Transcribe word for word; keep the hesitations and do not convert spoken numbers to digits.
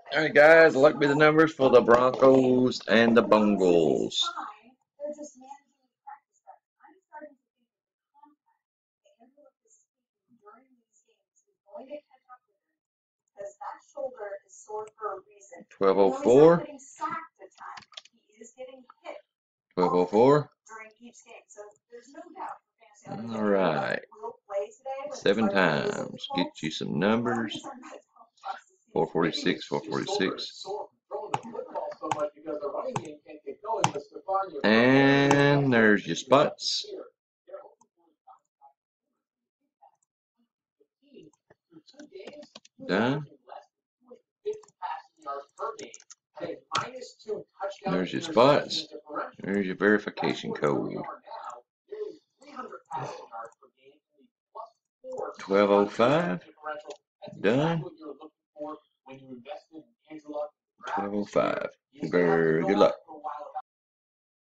All right, guys, look me the numbers for the Broncos and the Bengals. twelve oh four. twelve oh four. All right. Seven times. Get you some numbers. four forty-six, four forty-six. And there's your spots. Done. There's your spots. There's your verification code. twelve oh five. Done. twelve oh five. Good luck.